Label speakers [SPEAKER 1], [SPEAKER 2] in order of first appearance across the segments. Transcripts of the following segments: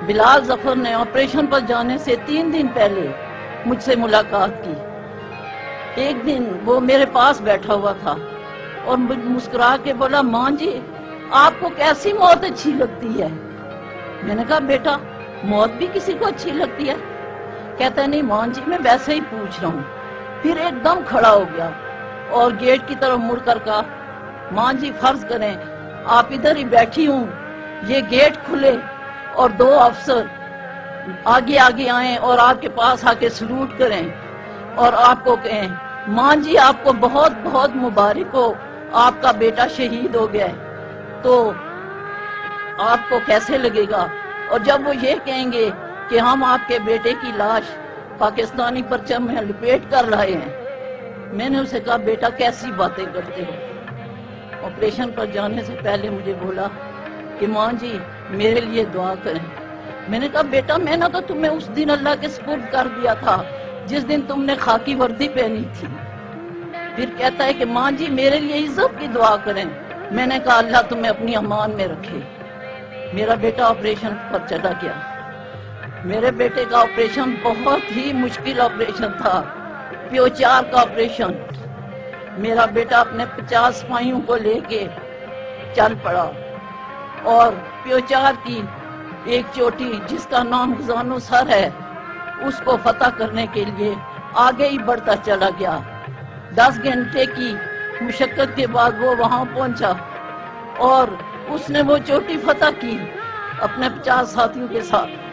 [SPEAKER 1] بلال ظفر نے آپریشن پر جانے سے 3 دن پہلے مجھ سے ملاقات کی۔ ایک دن وہ میرے پاس بیٹھا ہوا تھا اور مسکرا کے بولا، ماں جی آپ کو کیسی موت اچھی لگتی ہے؟ میں نے کہا بیٹا موت بھی کسی کو اچھی لگتی ہے؟ کہتا ہے نہیں ماں جی میں ویسے ہی پوچھ رہا ہوں۔ پھر ایک دم کھڑا ہو گیا اور گیٹ کی طرف مڑ کر کہا، ماں جی فرض کریں آپ ادھر ہی بیٹھی ہوں، یہ گیٹ کھلے اور 2 افسر آگے آگے آئیں اور آپ کے پاس آ کے سلوٹ کریں اور آپ کو کہیں ماں جی آپ کو بہت بہت مبارک ہو، آپ کا بیٹا شہید ہو گیا ہے، تو آپ کو کیسے لگے گا؟ اور جب وہ یہ کہیں گے کہ ہم آپ کے بیٹے کی لاش پاکستانی پرچم میں لپیٹ کر رہے ہیں، میں نے اسے کہا بیٹا کیسی باتیں کرتے ہو؟ آپریشن پر جانے سے پہلے مجھے بولا کہ ماں جی میرے لیے دعا کریں۔ میں نے کہا بیٹا میں نے تو تمہیں اس دن اللہ کے سپرد کر دیا تھا جس دن تم نے خاکی وردی پہنی تھی۔ پھر کہتا ہے کہ ماں جی میرے لیے عزت کی دعا کریں۔ میں نے کہا اللہ تمہیں اپنی امان میں رکھے۔ میرا بیٹا آپریشن پر چلا گیا۔ میرے بیٹے کا آپریشن بہت ہی مشکل آپریشن تھا، پیوچار کا آپریشن۔ میرا بیٹا اپنے 50 سپاہیوں کو لے کے چل پڑا اور پیوچار کی ایک چوٹی جس کا نام خزانو سر ہے اس کو فتح کرنے کے لیے آگے ہی بڑھتا چلا گیا۔ 10 گھنٹے کی مشقت کے بعد وہ وہاں پہنچا اور اس نے وہ چوٹی فتح کی اپنے 50 ساتھیوں کے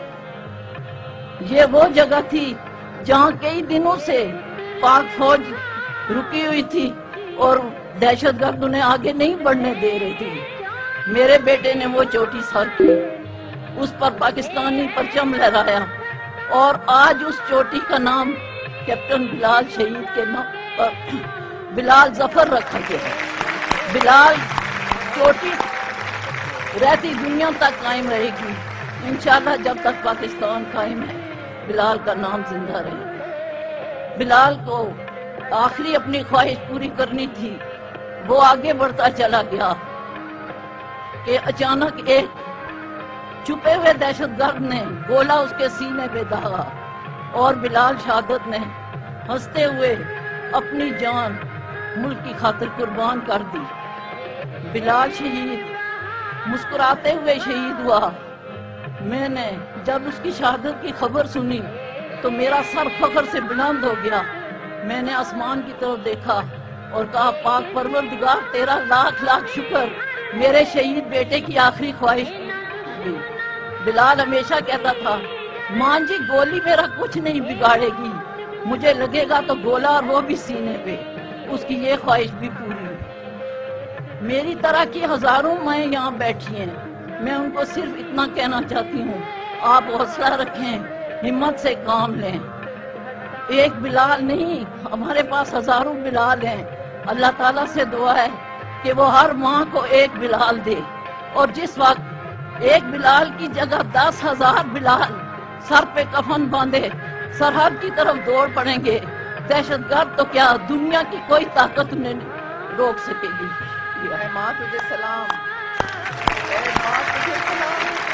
[SPEAKER 1] ساتھ۔ یہ وہ جگہ تھی جہاں کئی دنوں سے پاک فوج رکی ہوئی تھی اور دہشت گرد انہیں آگے نہیں بڑھنے دے رہی تھی۔ میرے بیٹے نے وہ چوٹی سر کی، اس پر پاکستانی پرچم لہرایا اور آج اس چوٹی کا نام کیپٹن بلال شہید کے نام پر بلال ظفر رکھا گیا ہے۔ بلال چوٹی رہتی دنیا تک قائم رہے گی انشاءاللہ، جب تک پاکستان قائم ہے بلال کا نام زندہ رہے۔ بلال کو آخری اپنی خواہش پوری کرنی تھی، وہ آگے بڑھتا چلا گیا کہ اچانک ایک چھپے ہوئے دہشت گرد نے گولہ اس کے سینے پہ داغا اور بلال شہادت نے ہنستے ہوئے اپنی جان ملک کی خاطر قربان کر دی۔ بلال شہید مسکراتے ہوئے شہید ہوا۔ میں نے جب اس کی شہادت کی خبر سنی تو میرا سر فخر سے بلند ہو گیا۔ میں نے آسمان کی طرف دیکھا اور کہا پاک پروردگار تیرا لاکھ لاکھ شکر، میرے شہید بیٹے کی آخری خواہش ہوئی۔ بلال ہمیشہ کہتا تھا ماں جی گولی میرا کچھ نہیں بگاڑے گی، مجھے لگے گا تو گولا اور وہ بھی سینے پہ۔ اس کی یہ خواہش بھی پوری ہوئی۔ میری طرح کی ہزاروں مائیں یہاں بیٹھی ہیں، میں ان کو صرف اتنا کہنا چاہتی ہوں آپ حوصلہ رکھیں، ہمت سے کام لیں۔ ایک بلال نہیں، ہمارے پاس ہزاروں بلال ہیں۔ اللہ تعالیٰ سے دعا ہے کہ وہ ہر ماں کو ایک بلال دے، اور جس وقت ایک بلال کی جگہ 10,000 بلال سر پہ کفن باندھے سرحد کی طرف دوڑ پڑیں گے، دہشت گرد تو کیا دنیا کی کوئی طاقت انہیں روک سکے گی۔
[SPEAKER 2] اے ماں تجھے سلام، اے ماں تجھے سلام۔